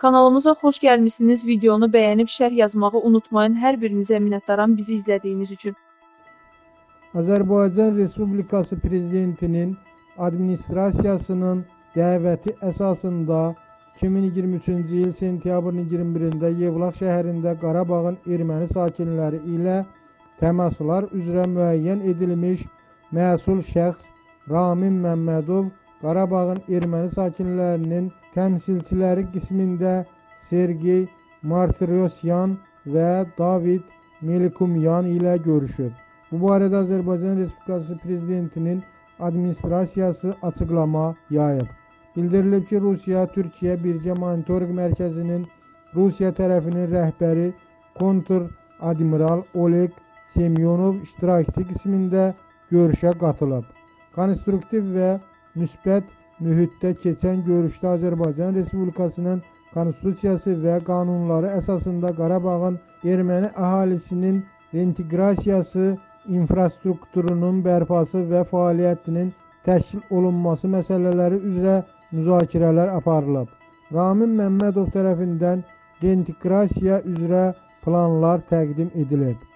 Kanalımıza xoş gəlmişsiniz. Videonu bəyənib şərh yazmağı unutmayın. Hər birinizə minnətdaram bizi izlədiyiniz üçün. Azərbaycan Respublikası Prezidentinin administrasiyasının dəvəti əsasında 2023-cü il sentyabrın 21-də Yevlax şəhərində Qarabağın erməni sakinləri ilə təmaslar üzrə müəyyən edilmiş məsul şəxs Ramin Məmmədov Qarabağın erməni sakinlərinin təmsilçiləri qismində Sergey Martirosyan və David Melikumyan ilə görüşüb. Bu barədə Azərbaycan Respublikası Prezidentinin administrasiyası açıqlama yayıb. Bildirilib ki, Rusiya-Türkiyə Birgə Monitorinq Mərkəzinin Rusiya tərəfinin rəhbəri Kontr-Admiral Oleg Semyonov iştirakçı qismində görüşə qatılıb. Konstruktiv və müsbət mühitdə keçən görüşdə Azərbaycan Respublikasının Konstitusiyası və qanunları əsasında Qarabağın erməni əhalisinin reinteqrasiyası, infrastrukturunun bərpası və fəaliyyətinin təşkil olunması məsələləri üzrə müzakirələr aparılıb. Ramin Məmmədov tərəfindən reinteqrasiya üzrə planlar təqdim edilib.